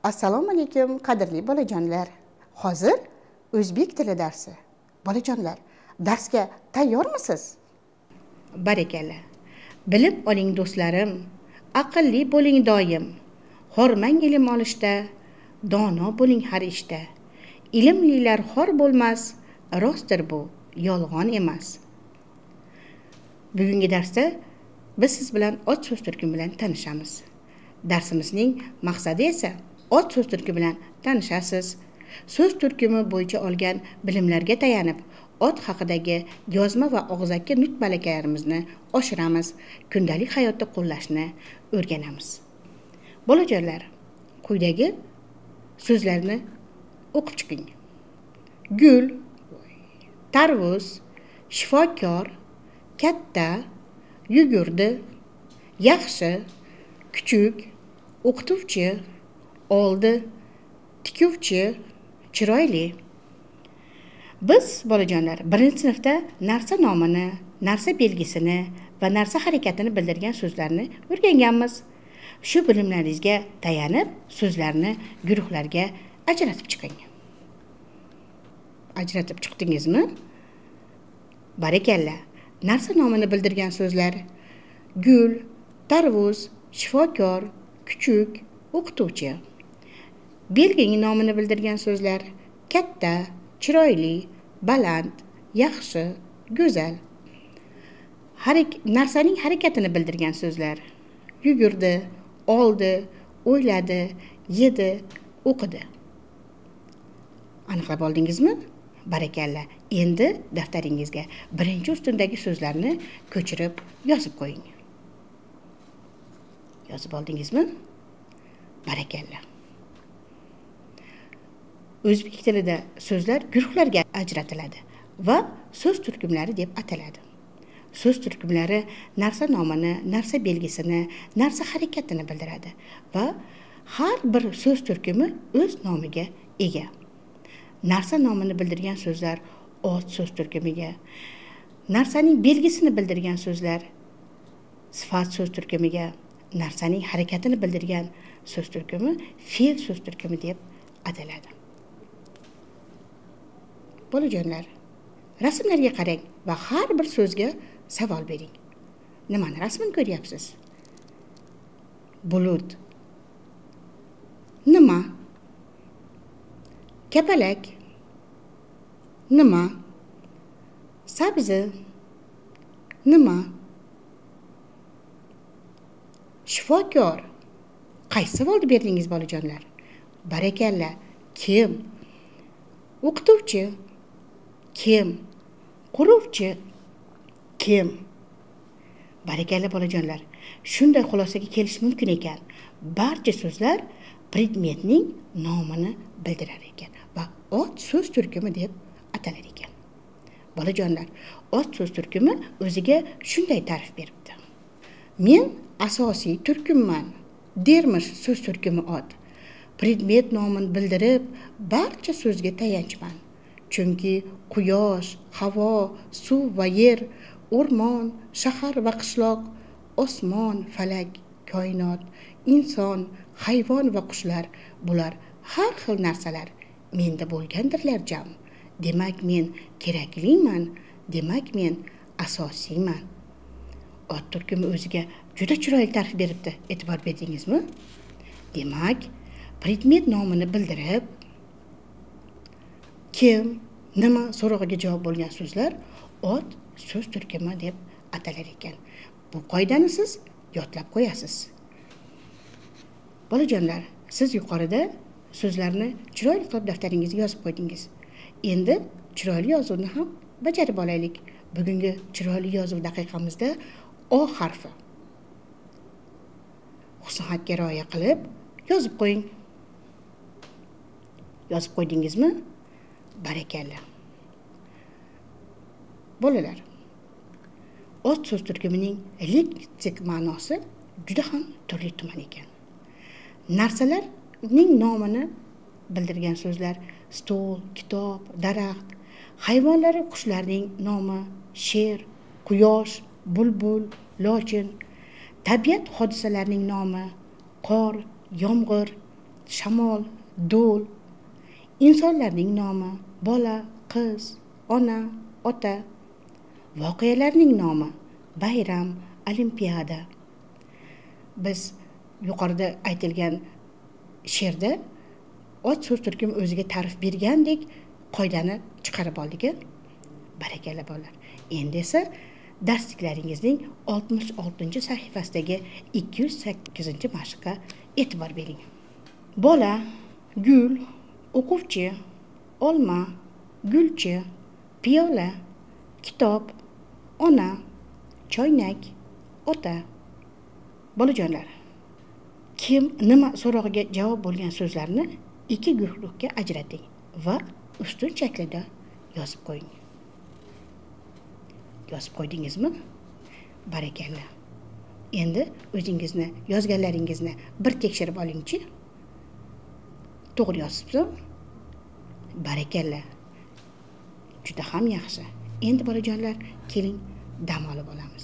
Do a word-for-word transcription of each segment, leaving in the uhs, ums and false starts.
Assalomu alaykum qadrli bolajonlar. Hozir o'zbek tili darsi. Bolajonlar, darsga tayyormisiz? Barakalla. Bilib oling do'stlarim, aqlli bo'ling doim. Hormang ilm olishda, dono bo'ling har ishda. Ilmlilar xor bo'lmas, rostdir bu, yolg'on emas. Bugungi darsda biz siz bilan ot so'z turkumi bilan tanishamiz. Darsimizning maqsadi esa ot so'z turkumi bilan tanishasiz. So'z turkumi bo'yicha olgan bilimlarga tayanib, ot haqidagi yozma va og'zaki nutq malakalarimizni oshiramiz, kundalik hayotda qo'llashni o'rganamiz. Bolajonlar, quyidagi so'zlarni o'qib chiqing. Gul, tarvuz, shifokor, katta, yugurdi, yaxshi, kuchuk, o'qituvchi, oldi, tikuvchi, chiroyli. Biz bolajonlar birinchi sinfda narsa nomini, narsa belgisini va narsa harakatini bildirgan so'zlarni o'rganganmiz. Shu bilimlaringizga tayanib, so'zlarni guruhlarga ajratib chiqing. Ajratib chiqdingizmi? Barakalla. Narsa nomini bildirgan so'zlar: gul, tarvuz, shifokor, kuchuk, o'qituvchi. Belgining nomini bildirgan so'zlar: katta, chiroyli, baland, yaxshi, go'zal. Harik narsaning harakatini bildirgan so'zlar: yugurdi, oldi, o'yladi, yedi, o'qidi. Aniqlab oldingizmi? Barakalla. Endi daftaringizga birinchi ustundagi so'zlarni ko'chirib yozib qo'ying. Yozib oldingizmi? Barakalla. O'zbek tilida so'zlar guruhlarga ajratiladi va so'z turkumlari deb ataladi. So'z turkumlari narsa nomini, narsa belgisini, narsa harakatini bildiradi va har bir so'z turkumi o'z nomiga ega. Narsa nomini bildirgan so'zlar ot so'z turkumiga, narsaning belgisini bildirgan so'zlar sifat so'z turkumiga, narsaning harakatini bildirgan so'z turkumi fe'l so'z turkumi deb ataladi. Bolajonlar, rasmlarga qarang va har bir so'zga savol bering. Nimani rasmini ko'ryapsiz? Bulut. Nima? Kapalak. Nima? Sabzi. Nima? Shifokor. Qaysi savolni berdingiz bolajonlar? Barakalla. Kim? O'qituvchi. Kim? Quruvchi. Kim? Barakalla bolajonlar. Shunday xulosaga kelish mumkin ekan. Barcha so'zlar predmetning nomini bildirar ekan va ot so'z turkumi deb atalar ekan. Bolajonlar, ot so'z turkumi o'ziga shunday ta'rif beribdi. Men asosiy turkumman. Dermish so'z turkumi ot. Predmet nomini bildirib, barcha so'zga tayanchman. Chunki quyosh, havo, suv va yer, o'rmon, shahar va qishloq, osmon, falak, koinot, inson, hayvon va qushlar, bular har xil narsalar menda bo'lgandirlar jam. Demak men kerakliman, demak men asosiyman. Ot turkumi o'ziga juda chiroyli ta'rif beribdi. E'tibor berdingizmi? Demak, predmet nomini bildirib, kim, nima so'rog'iga javob bo'lgan so'zlar ot so'z turkumi deb atalar ekan. Bu qoidani siz yodlab qo'yasiz. Bolajonlar, siz yuqorida so'zlarni chiroyli qilib daftaringizga yozib qo'ydingiz. Endi chiroyli yozuvni ham bajarib olaylik. Bugungi chiroyli yozuv daqiqamizda O harfi. Husn-xatga rioya qilib yozib qo'ying. Yozib qo'ydingizmi? Barakalla. Bolalar, ot so'z turkumining leksik ma'nosi juda ham turli tuman ekan. Narsalarning nomini bildirgan so'zlar stol, kitob, daraxt, hayvonlar, qushlarning nomi sher, quyosh, bulbul, lochin, tabiat hodisalarining nomi qor, yomg'ir, shamol, do'l, insonlarning nomi, bola, qiz, ona, ota, voqealarning nomi, bayram, olimpiada. Biz yuqorida aytilgan she'rda ot so'z turkum o'ziga ta'rif bergandek qoidani chiqarib oldik. Barakalla bolalar. Endi esa darsliklaringizning oltmish oltinchi sahifasidagi ikki yuz sakkizinchi mashqqa e'tibor bering. Bola, gul, o'quvchi, olma, gulchi, piyola, kitob, ona, choynak, ota. Bolajonlar, kim nima so'rog'iga javob bo'lgan so'zlarni ikki guruhga ajrating va ustun shaklida yozib qo'ying. Yozib qo'ydingizmi? Barakalla. Endi o'zingizni yozganlaringizni bir tekshirib olingchi. To'g'ri yozibsiz? Barakalla. Juda ham yaxshi. Endi bolajonlar, keling dam olib olamiz.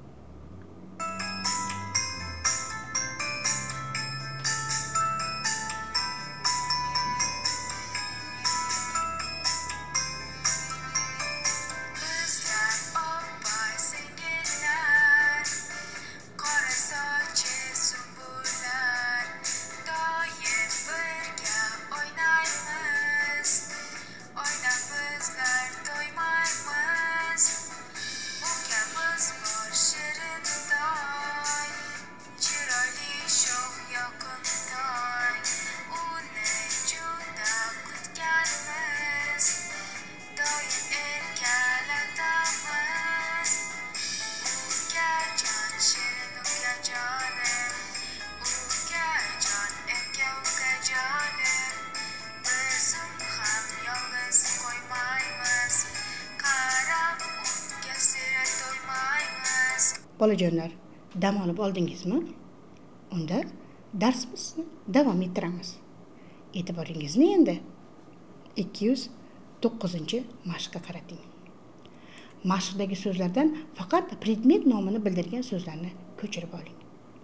Bolajonlar, dam olib oldingizmi? Unda darsimizni davom ettiramiz. E'tiboringizni endi ikki yuz to'qqizinchi mashqqa qarating. Mashqdagi so'zlardan faqat predmet nomini bildirgan so'zlarni ko'chirib oling.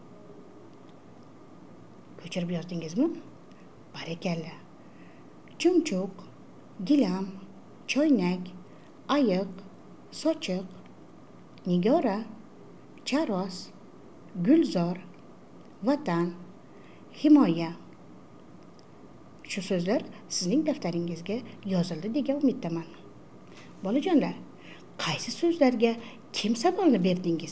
Ko'chirib yozdingizmi? Barakalla. Chumchuq, gilam, choynak, ayiq, sochiq, nigora, charos, gulzor, vatan, himoya. Shu so'zlar sizning daftaringizga yozildi degan umiddaman. Bolajonlar, qaysi so'zlarga kim savolni berdingiz?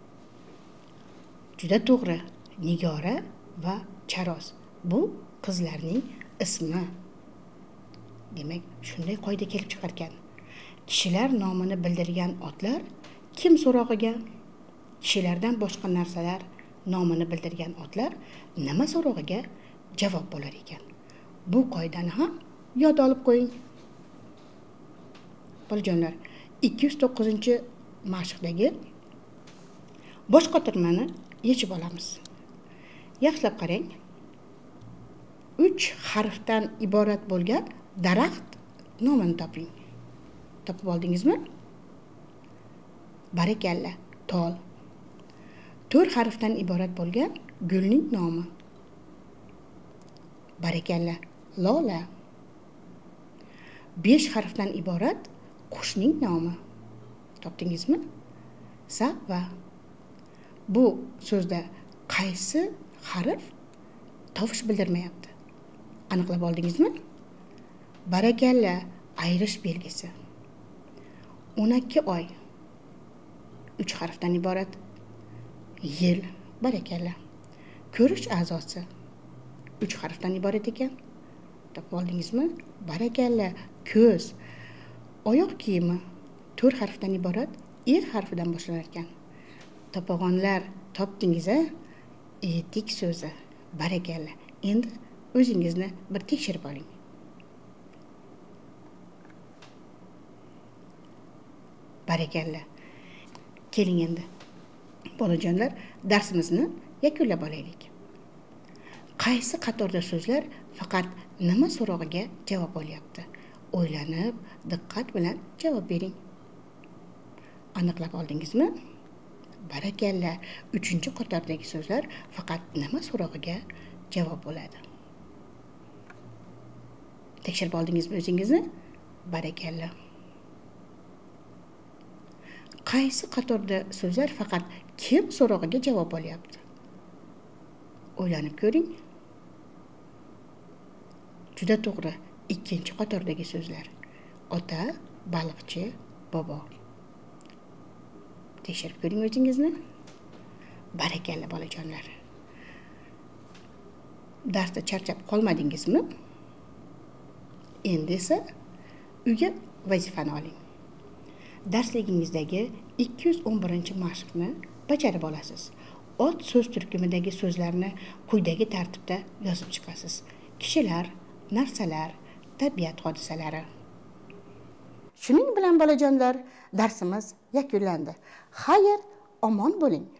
Juda to'g'ri, nigora va charos. Bu qizlarning ismi. Demak, shunday qoida kelib chiqar ekan. Kishilar nomini bildirgan otlar kim so'rog'iga? Kishilardan boshqa narsalar nomini bildirgan otlar nima so'rog'iga javob bo'lar ekan. Bu qoidani ham yod olib qo'ying. Bolajonlar, ikki yuz to'qqizinchi mashqdagi bosh qotirmani yechib olamiz. Yaxshilab qarang. uch harfdan iborat bo'lgan daraxt nomini toping. Topib oldingizmi? Barakalla, tol. to'rt harfdan iborat bo'lgan gulning nomi. Barakalla, lola. besh harfdan iborat qushning nomi. Topdingizmi? Sava. Bu so'zda qaysi harf tovush bildirmayapti? Aniqlab oldingizmi? Barakalla, ayrish belgisi. o'n ikki oy. uch harfdan iborat. Yil. Barakalla. Ko'rish a'zosi. uch harfdan iborat ekan. Topib oldingizmi? Barakalla. Ko'z. Oyoq kiyimi to'rt harfdan iborat, er harfidan boshlanar ekan. Topag'onlar, topdingiz-a? Etik so'zi. Barakalla. Endi o'zingizni bir tekshirib oling. Barakalla. Keling endi. Bolajonlar, darsimizni yakunlab olaylik. Qaysi qatorda so'zlar faqat nima so'rog'iga javob olyapti? O'ylanib, diqqat bilan javob bering. Aniqlab oldingizmi? Barakalla. uchinchi qatordagi so'zlar faqat nima so'rog'iga javob bo'ladi? Tekshirib oldingizmi o'zingizni? Barakalla. Qaysi qatorda so'zlar faqat kim so'rog'iga javob olyapti? O'ylanib ko'ring. Juda to'g'ri, ikkinchi qatordagi so'zlar. Ota, baliqchi, bobo. Tekshirib ko'ring o'zingizni. Barakalla bolajonlar. Darsda charchab qolmadingizmi? Endi esa uyga vazifani oling. Darsligingizdagi ikki yuz o'n birinchi mashqni bajarib olasiz. Ot so'z turkumidagi so'zlarni quyidagi tartibda yozib chiqasiz. Kishilar, narsalar, tabiat hodisalari. Shuning bilan bolajonlar, darsimiz yakunlandi. Xayr, omon bo'ling.